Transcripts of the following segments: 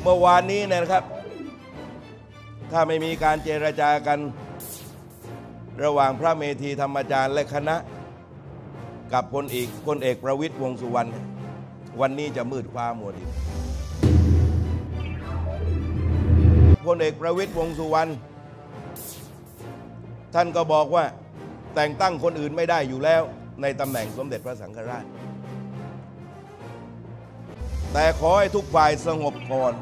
มื่อวานนี้นะครับถ้าไม่มีการเจรจากันระหว่างพระเมธีธรรมจารย์และคณะกับพลเอกประวิตรวงษ์สุวรรณวันนี้จะมืดฟ้ามัวดินพลเอกประวิตรวงษ์สุวรรณท่านก็บอกว่าแต่งตั้งคนอื่นไม่ได้อยู่แล้วในตำแหน่งสมเด็จพระสังฆราชแต่ขอให้ทุกฝ่ายสงบก่อน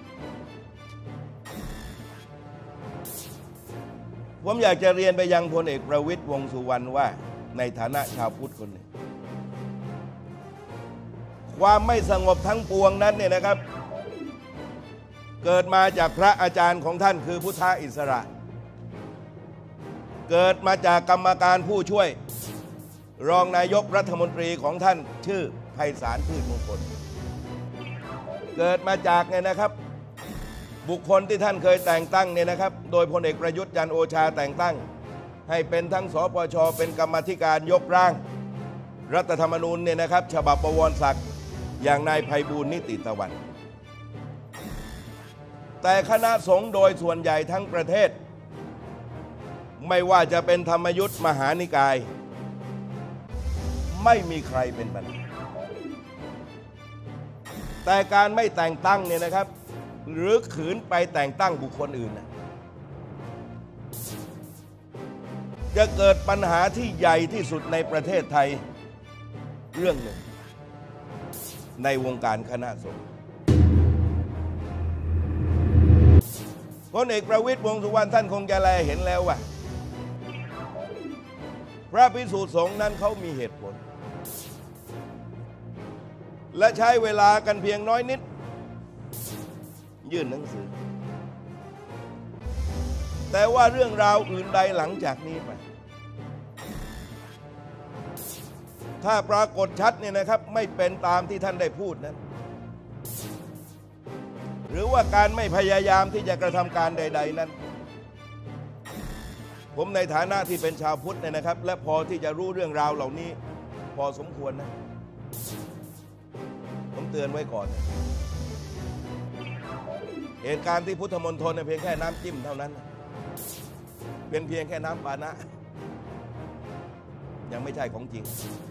ผมอยากจะเรียนไปยังพลเอกประวิตรวงษ์สุวรรณว่าในฐานะชาวพุทธคนหนึ่งความไม่สงบทั้งปวงนั้นเนี่ยนะครับเกิดมาจากพระอาจารย์ของท่านคือพุทธอิสระเกิดมาจากกรรมการผู้ช่วยรองนายกรัฐมนตรีของท่านชื่อไพศาลพืชมงคลเกิดมาจากเนี่ยนะครับบุคคลที่ท่านเคยแต่งตั้งเนี่ยนะครับโดยพลเอกประยุทธ์จันทร์โอชาแต่งตั้งให้เป็นทั้งสปชเป็นกรรมาธิการยกร่างรัฐธรรมนูญเนี่ยนะครับฉบับบวรศักดิ์อย่างนายไพบูลย์นิติตะวันแต่คณะสงฆ์โดยส่วนใหญ่ทั้งประเทศไม่ว่าจะเป็นธรรมยุทธมหานิกายไม่มีใครเป็นปัญหาแต่การไม่แต่งตั้งเนี่ยนะครับหรือขืนไปแต่งตั้งบุคคลอื่นจะเกิดปัญหาที่ใหญ่ที่สุดในประเทศไทยเรื่องหนึ่งในวงการคณะสงฆ์พลเอกประวิตรวงษ์สุวรรณท่านคงจะแลเห็นแล้วว่าพระภิกษุสงฆ์นั้นเขามีเหตุผลและใช้เวลากันเพียงน้อยนิดยื่นหนังสือแต่ว่าเรื่องราวอื่นใดหลังจากนี้ไปถ้าปรากฏชัดเนี่ยนะครับไม่เป็นตามที่ท่านได้พูดนั้นหรือว่าการไม่พยายามที่จะกระทำการใดๆนั้นผมในฐานะที่เป็นชาวพุทธเนี่ยนะครับและพอที่จะรู้เรื่องราวเหล่านี้พอสมควรนะผมเตือนไว้ก่อนเหตุการณ์ที่พุทธมณฑลเพียงแค่น้ำจิ้มเท่านั้นเป็นเพียงแค่น้ำปานะยังไม่ใช่ของจริง